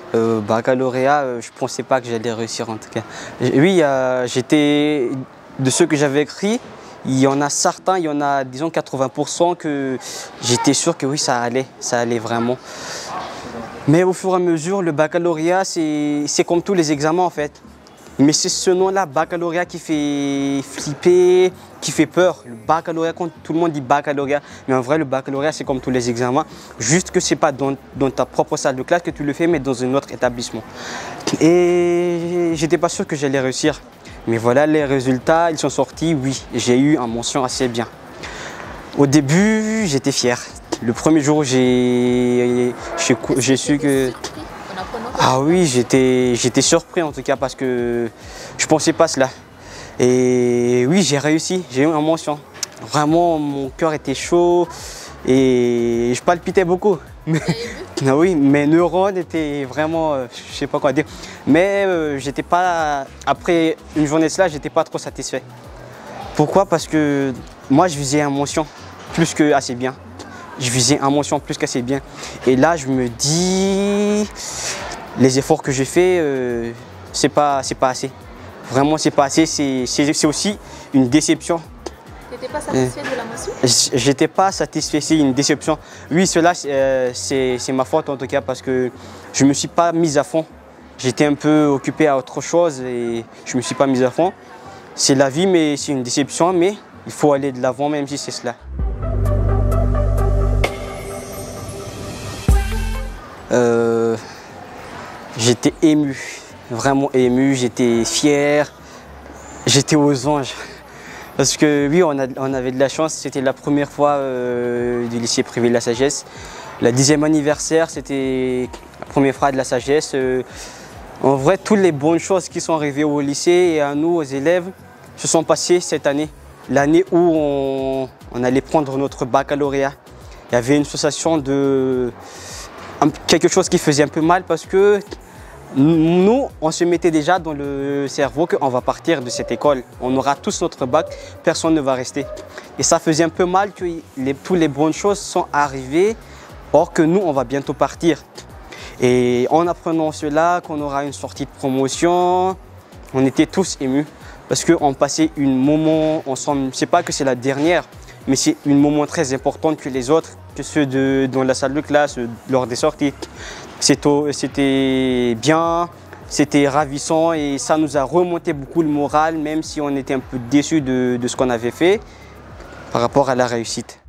Baccalauréat, je ne pensais pas que j'allais réussir en tout cas. Oui, j'étais de ceux que j'avais écrits, il y en a certains, il y en a disons 80% que j'étais sûr que oui, ça allait vraiment. Mais au fur et à mesure, le baccalauréat, c'est comme tous les examens en fait. Mais c'est ce nom-là, baccalauréat, qui fait flipper, qui fait peur. Le baccalauréat, quand tout le monde dit baccalauréat, mais en vrai, le baccalauréat, c'est comme tous les examens. Juste que ce n'est pas dans ta propre salle de classe que tu le fais, mais dans un autre établissement. Et j'étais pas sûr que j'allais réussir. Mais voilà, les résultats, ils sont sortis, oui, j'ai eu une mention assez bien. Au début, j'étais fier. Le premier jour, j'ai su que... Ah oui, j'étais surpris en tout cas parce que je ne pensais pas cela. Et oui, j'ai réussi, j'ai eu une mention. Vraiment, mon cœur était chaud et je palpitais beaucoup. Ah oui, mes neurones étaient vraiment, je ne sais pas quoi dire. Mais j'étais pas, après une journée de cela, je n'étais pas trop satisfait. Pourquoi? Parce que moi, je visais une mention plus que assez bien. Je visais une mention plus qu'assez bien. Et là, je me dis... Les efforts que j'ai faits, c'est pas assez. Vraiment, c'est pas assez. C'est aussi une déception. Tu n'étais pas satisfait de la mention? J'étais pas satisfait, c'est une déception. Oui, cela, c'est ma faute en tout cas parce que je me suis pas mis à fond. J'étais un peu occupé à autre chose et je me suis pas mis à fond. C'est la vie, mais c'est une déception, mais il faut aller de l'avant même si c'est cela. J'étais ému, vraiment ému, j'étais fier, j'étais aux anges. Parce que oui, on avait de la chance, c'était la première fois du lycée privé de la Sagesse. Le 10e anniversaire, c'était la première fois de la Sagesse. En vrai, toutes les bonnes choses qui sont arrivées au lycée et à nous, aux élèves, se sont passées cette année. L'année où on allait prendre notre baccalauréat. Il y avait une sensation de... quelque chose qui faisait un peu mal parce que nous, on se mettait déjà dans le cerveau qu'on va partir de cette école. On aura tous notre bac, personne ne va rester. Et ça faisait un peu mal que toutes les bonnes choses sont arrivées, or que nous, on va bientôt partir. Et en apprenant cela, qu'on aura une sortie de promotion, on était tous émus parce qu'on passait un moment ensemble. C'est pas que c'est la dernière, mais c'est un moment très important que les autres, que ceux dans la salle de classe, lors des sorties. C'était bien, c'était ravissant et ça nous a remonté beaucoup le moral, même si on était un peu déçus de ce qu'on avait fait par rapport à la réussite.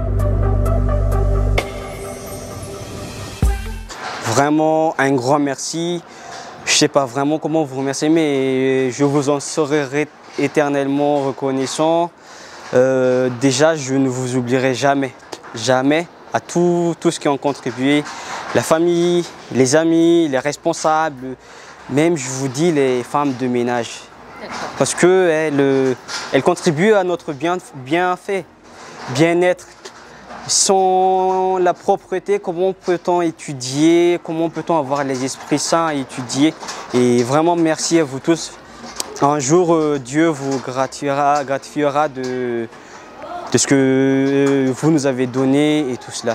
Vraiment un grand merci. Je ne sais pas vraiment comment vous remercier, mais je vous en serai éternellement reconnaissant. Déjà, je ne vous oublierai jamais, jamais, à tout ce qui ont contribué. La famille, les amis, les responsables, même je vous dis les femmes de ménage. Parce qu'elles contribuent à notre bienfait, bien-être. Sans la propreté, comment peut-on étudier, comment peut-on avoir les esprits sains à étudier? Et vraiment merci à vous tous. Un jour, Dieu vous gratifiera de ce que vous nous avez donné et tout cela.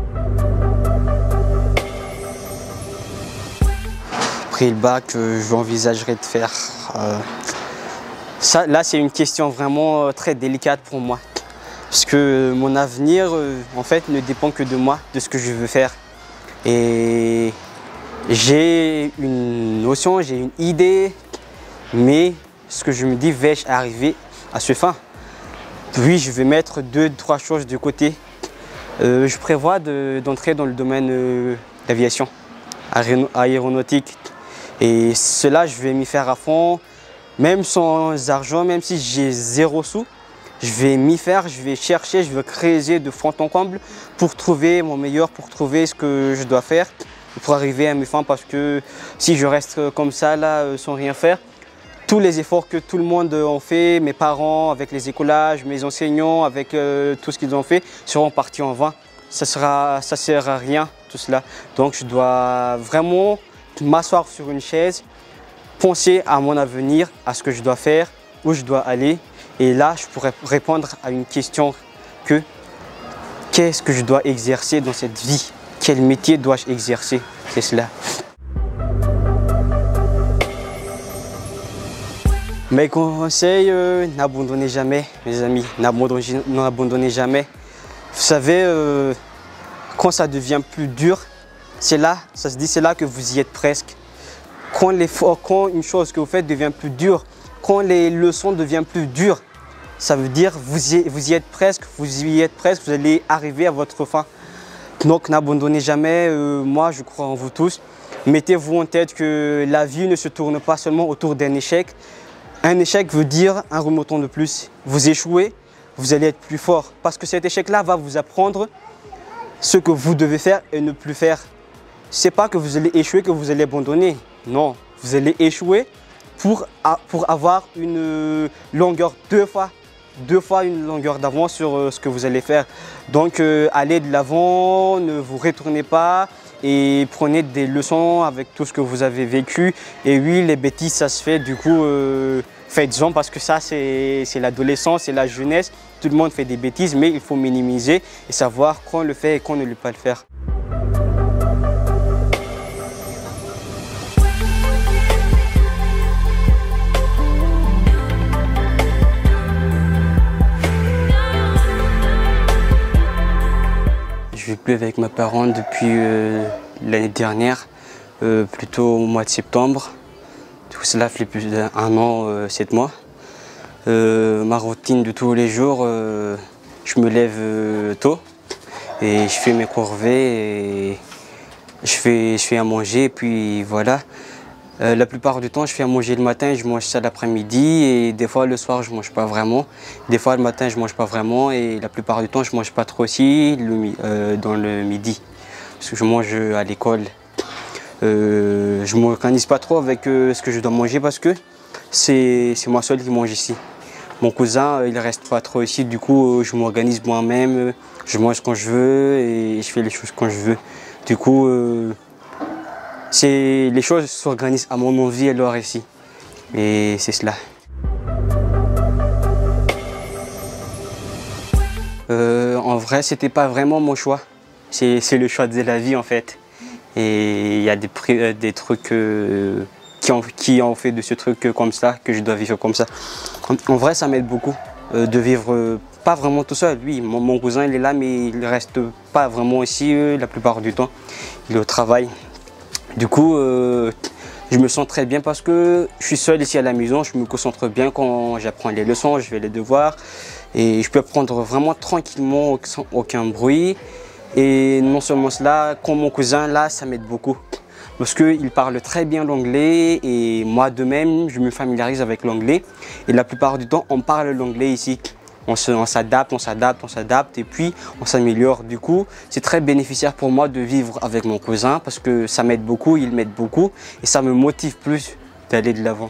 Après le bac, j'envisagerais de faire. Là, c'est une question vraiment très délicate pour moi. Parce que mon avenir, en fait, ne dépend que de moi, de ce que je veux faire. Et j'ai une notion, j'ai une idée, mais ce que je me dis, vais-je arriver à ce fin? Oui, je vais mettre 2-3 choses de côté. Je prévois d'entrer dans le domaine d'aviation, aéronautique. Et cela, je vais m'y faire à fond, même sans argent, même si j'ai 0 sous. Je vais m'y faire, je vais chercher, je vais creuser de fond en comble pour trouver mon meilleur, pour trouver ce que je dois faire, pour arriver à mes fins. Parce que si je reste comme ça, là, sans rien faire, tous les efforts que tout le monde a fait, mes parents, avec les écolages, mes enseignants, avec tout ce qu'ils ont fait, seront partis en vain. Ça sert à rien, tout cela. Donc je dois vraiment m'asseoir sur une chaise, penser à mon avenir, à ce que je dois faire, où je dois aller. Et là, je pourrais répondre à une question que qu'est-ce que je dois exercer dans cette vie? Quel métier dois-je exercer? C'est cela. Mes conseils, n'abandonnez jamais, mes amis, n'abandonnez jamais. Vous savez, quand ça devient plus dur, c'est là, ça se dit, c'est là que vous y êtes presque. Quand une chose que vous faites devient plus dure, quand les leçons deviennent plus dures, ça veut dire vous y êtes presque, vous allez arriver à votre fin. Donc n'abandonnez jamais, moi je crois en vous tous. Mettez-vous en tête que la vie ne se tourne pas seulement autour d'un échec. Un échec veut dire un remontant de plus. Vous échouez, vous allez être plus fort. Parce que cet échec-là va vous apprendre ce que vous devez faire et ne plus faire. Ce n'est pas que vous allez échouer, que vous allez abandonner. Non, vous allez échouer pour avoir une longueur deux fois une longueur d'avance sur ce que vous allez faire. Donc allez de l'avant, ne vous retournez pas et prenez des leçons avec tout ce que vous avez vécu. Et oui, les bêtises, ça se fait, du coup, faites-en parce que ça, c'est l'adolescence, c'est la jeunesse. Tout le monde fait des bêtises, mais il faut minimiser et savoir quand le faire et quand ne pas le faire. Je ne vis plus avec mes parents depuis l'année dernière, plutôt au mois de septembre. Tout cela fait plus d'1 an, 7 mois. Ma routine de tous les jours, je me lève tôt et je fais mes corvées et je fais à manger et puis voilà. La plupart du temps, je fais à manger le matin, je mange ça l'après-midi et des fois le soir, je ne mange pas vraiment. Des fois le matin, je ne mange pas vraiment et la plupart du temps, je ne mange pas trop aussi dans le midi. Parce que je mange à l'école. Je ne m'organise pas trop avec ce que je dois manger parce que c'est moi seul qui mange ici. Mon cousin, il ne reste pas trop ici, du coup, je m'organise moi-même, je mange quand je veux et je fais les choses quand je veux. Du coup, les choses s'organisent à mon envie et leur ici. Et c'est cela. En vrai, c'était pas vraiment mon choix. C'est le choix de la vie en fait. Et il y a des trucs qui ont fait de ce truc comme ça, que je dois vivre comme ça. En vrai, ça m'aide beaucoup de vivre pas vraiment tout seul. Lui, mon cousin, il est là, mais il reste pas vraiment ici la plupart du temps. Il est au travail. Du coup, je me sens très bien parce que je suis seul ici à la maison. Je me concentre bien quand j'apprends les leçons, je fais les devoirs. Et je peux apprendre vraiment tranquillement, sans aucun bruit. Et non seulement cela, quand mon cousin, là, ça m'aide beaucoup. Parce qu'il parle très bien l'anglais et moi de même, je me familiarise avec l'anglais. Et la plupart du temps, on parle l'anglais ici. On s'adapte et puis on s'améliore. Du coup, c'est très bénéficiaire pour moi de vivre avec mon cousin parce que ça m'aide beaucoup, il m'aide beaucoup et ça me motive plus d'aller de l'avant.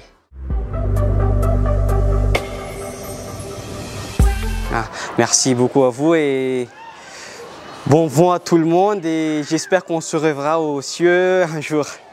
Merci beaucoup à vous et bon vent à tout le monde et j'espère qu'on se reverra aux cieux un jour.